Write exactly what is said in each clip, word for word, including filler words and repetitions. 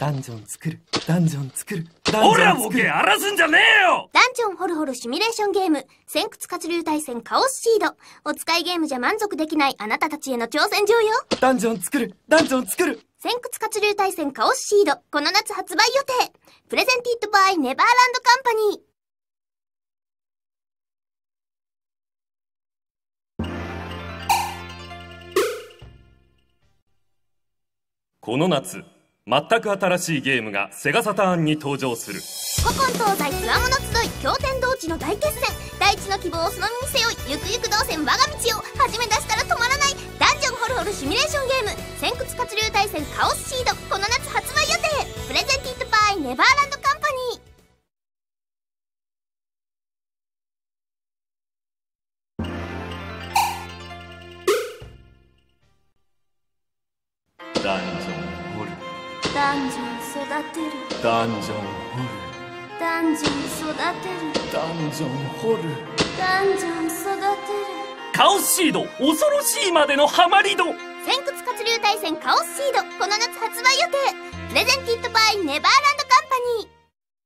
ダンジョン作る、ダンジョン作る、ダンジョン作る。 ほらボケ荒らすんじゃねえよ。 ダンジョンホルホルシミュレーションゲーム、先屈活流対戦カオスシード。お使いゲームじゃ満足できないあなたたちへの挑戦状よ。 ダンジョン作る、ダンジョン作る。 先屈活流対戦カオスシード、この夏発売予定。プレゼンティッドバイネバーランドカンパニー。 この夏、全く新しいゲームがセガサターンに登場する。 古今東西つわもの集い、驚天動地の大決戦。大地の希望をその身に背負い、ゆくゆく動線我が道を。始め出したら止まらないダンジョンホルホルシミュレーションゲーム、先屈活流対戦カオスシード、この夏発売予定。プレゼンティッドバイネバーランドカンパニー。 ダンジョンホル、 ダンジョン育てる、 ダンジョンホル、 ダンジョン育てる、 ダンジョンホル、 ダンジョン育てる。 カオスシード恐ろしいまでのハマり度。 先屈活流対戦カオスシード、この夏発売予定。プレゼンティッドバイネバーランドカンパニー。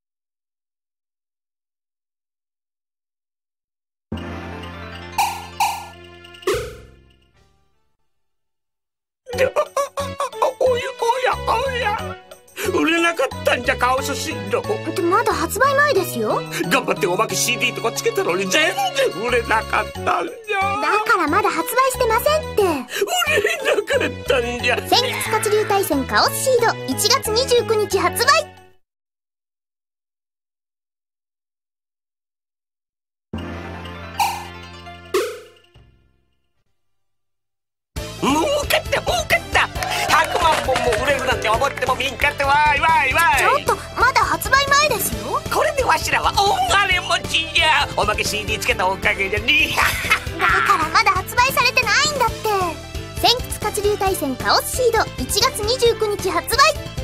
おやおやおや、売れなかったんじゃカオスシード。 ってまだ発売前ですよ。 頑張っておまけ シーディー とかつけたのに全然売れなかったんじゃ。 だからまだ発売してませんって。 売れなかったんじゃ。 先屈活流対戦カオスシード、いちがつにじゅうくにち発売。 儲かった儲かった。ひゃくまんぼんも売れるなんて思ってもみんかってわいわいわい。 ちょっとまだ発売前ですよ。 これでわしらは大金持ちじゃ。おまけ シーディー つけたおかげでにだからまだ発売されてないんだって。先屈活流対戦カオスシード、いちがつにじゅうくにち発売。